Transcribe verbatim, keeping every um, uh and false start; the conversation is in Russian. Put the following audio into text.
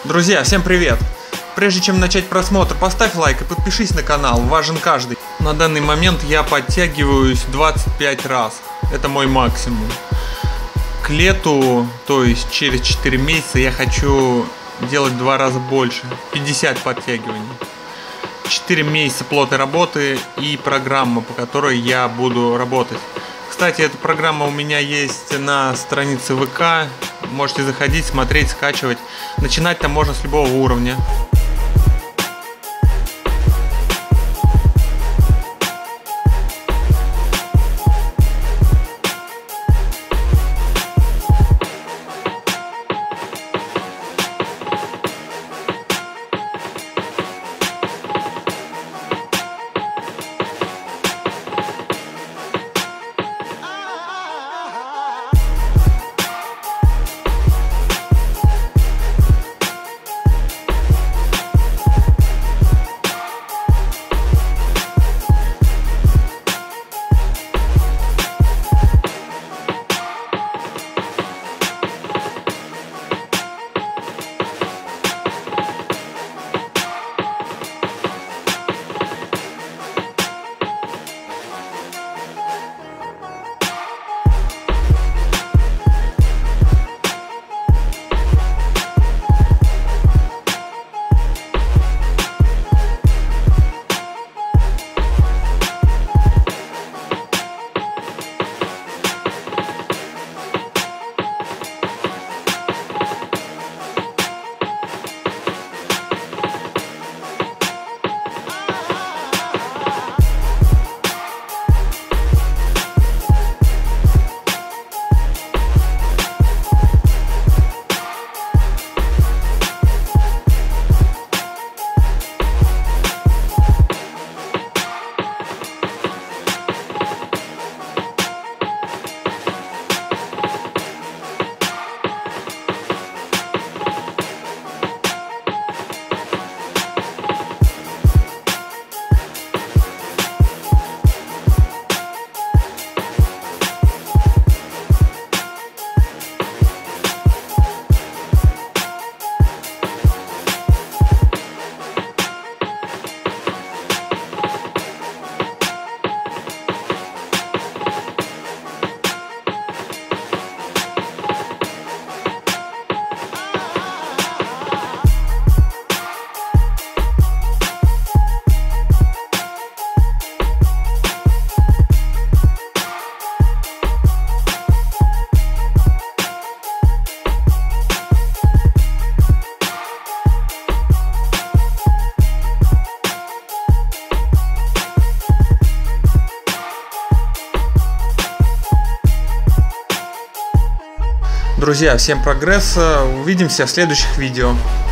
Друзья, всем привет! Прежде чем начать просмотр, поставь лайк и подпишись на канал, важен каждый. На данный момент я подтягиваюсь двадцать пять раз, это мой максимум. К лету, то есть через четыре месяца, я хочу делать в два раза больше, пятьдесят подтягиваний. четыре месяца плотной работы и программа, по которой я буду работать. Кстати, эта программа у меня есть на странице ВК. Можете заходить, смотреть, скачивать. Начинать там можно с любого уровня. Друзья, всем прогресса, увидимся в следующих видео.